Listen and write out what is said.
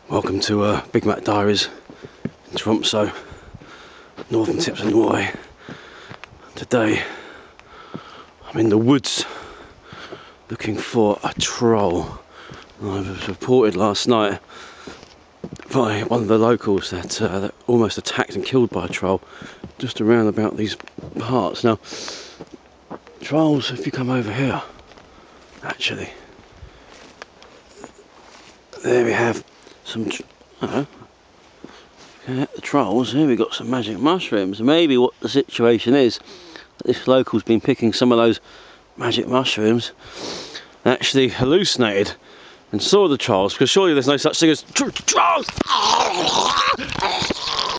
Welcome to Big Matt Diaries in Tromso, northern tips of Norway. Today I'm in the woods looking for a troll. I was reported last night by one of the locals that almost attacked and killed by a troll just around about these parts. Now, trolls, if you come over here, actually, there we have some the trolls. Here we got some magic mushrooms. Maybe what the situation is, this local's been picking some of those magic mushrooms, actually hallucinated and saw the trolls, because surely there's no such thing as trolls.